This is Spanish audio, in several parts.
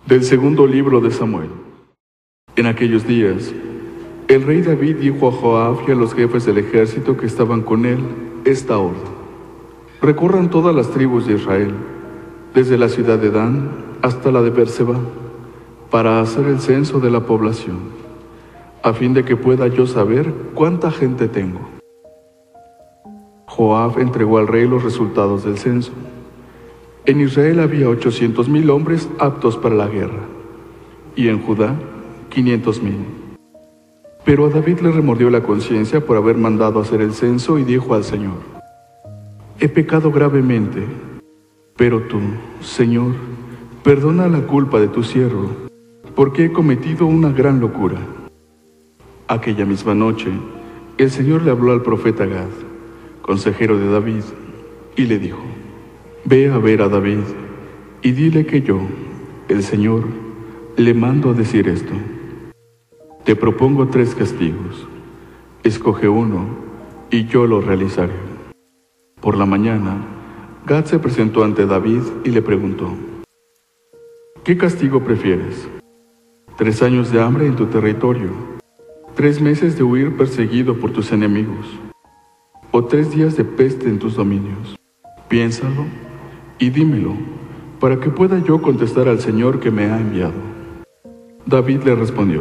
Del segundo libro de Samuel. En aquellos días, el rey David dijo a Joab y a los jefes del ejército que estaban con él esta orden: recorran todas las tribus de Israel, desde la ciudad de Dan hasta la de Beerseba, para hacer el censo de la población, a fin de que pueda yo saber cuánta gente tengo. Joab entregó al rey los resultados del censo. En Israel había 800,000 hombres aptos para la guerra, y en Judá 500,000. Pero a David le remordió la conciencia por haber mandado hacer el censo y dijo al Señor: he pecado gravemente, pero tú, Señor, perdona la culpa de tu siervo, porque he cometido una gran locura. Aquella misma noche, el Señor le habló al profeta Gad, consejero de David, y le dijo: ve a ver a David y dile que yo, el Señor, le mando a decir esto: te propongo 3 castigos, escoge uno y yo lo realizaré. Por la mañana, Gad se presentó ante David y le preguntó: ¿qué castigo prefieres? 3 años de hambre en tu territorio, 3 meses de huir perseguido por tus enemigos, o 3 días de peste en tus dominios. Piénsalo y dímelo, para que pueda yo contestar al Señor que me ha enviado. David le respondió: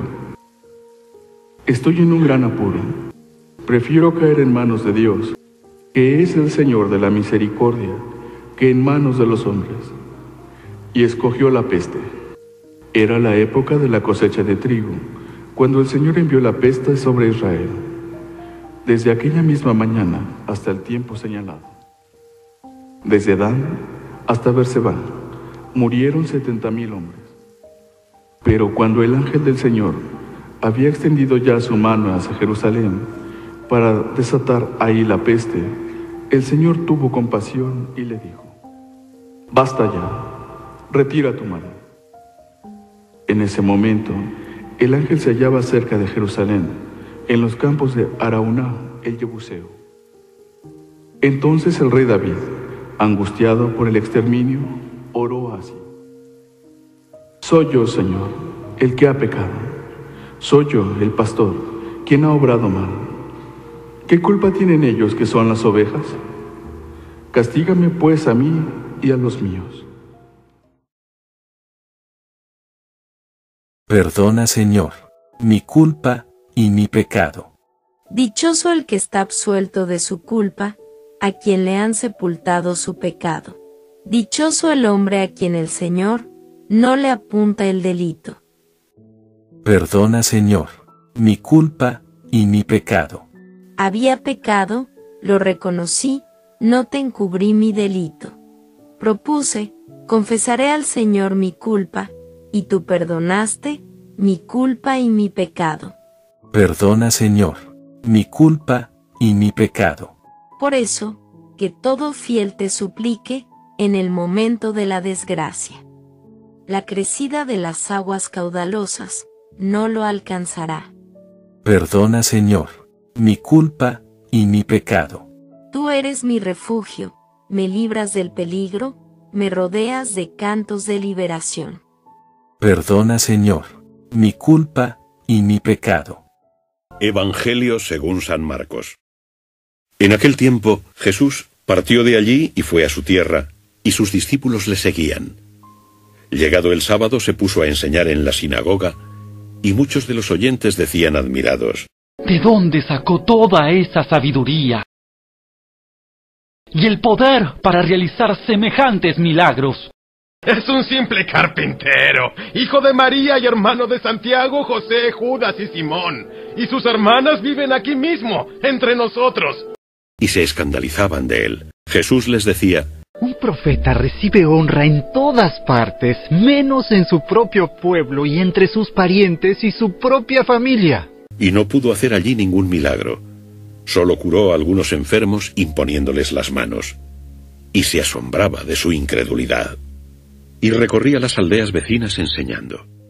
estoy en un gran apuro. Prefiero caer en manos de Dios, que es el Señor de la misericordia, que en manos de los hombres. Y escogió la peste. Era la época de la cosecha de trigo, cuando el Señor envió la peste sobre Israel, desde aquella misma mañana hasta el tiempo señalado. Desde Dan hasta Beerseba murieron 70,000 hombres. Pero cuando el ángel del Señor había extendido ya su mano hacia Jerusalén para desatar ahí la peste, el Señor tuvo compasión y le dijo: basta ya, retira tu mano. En ese momento, el ángel se hallaba cerca de Jerusalén, en los campos de Araúna, el Jebuseo. Entonces el rey David, angustiado por el exterminio, oró así: soy yo, Señor, el que ha pecado. Soy yo, el pastor, quien ha obrado mal. ¿Qué culpa tienen ellos que son las ovejas? Castígame pues a mí y a los míos. Perdona, Señor, mi culpa y mi pecado. Dichoso el que está absuelto de su culpa, a quien le han sepultado su pecado. Dichoso el hombre a quien el Señor no le apunta el delito. Perdona, Señor, mi culpa y mi pecado. Había pecado, lo reconocí, no te encubrí mi delito. Propuse, confesaré al Señor mi culpa, y tú perdonaste mi culpa y mi pecado. Perdona, Señor, mi culpa y mi pecado. Por eso, que todo fiel te suplique en el momento de la desgracia. La crecida de las aguas caudalosas no lo alcanzará. Perdona, Señor, mi culpa y mi pecado. Tú eres mi refugio, me libras del peligro, me rodeas de cantos de liberación. Perdona, Señor, mi culpa y mi pecado. Evangelio según San Marcos. En aquel tiempo, Jesús partió de allí y fue a su tierra, y sus discípulos le seguían. Llegado el sábado se puso a enseñar en la sinagoga, y muchos de los oyentes decían admirados: ¿de dónde sacó toda esa sabiduría y el poder para realizar semejantes milagros? Es un simple carpintero, hijo de María y hermano de Santiago, José, Judas y Simón. Y sus hermanas viven aquí mismo, entre nosotros. Y se escandalizaban de él. Jesús les decía: un profeta recibe honra en todas partes, menos en su propio pueblo y entre sus parientes y su propia familia. Y no pudo hacer allí ningún milagro. Solo curó a algunos enfermos imponiéndoles las manos. Y se asombraba de su incredulidad. Y recorría las aldeas vecinas enseñando.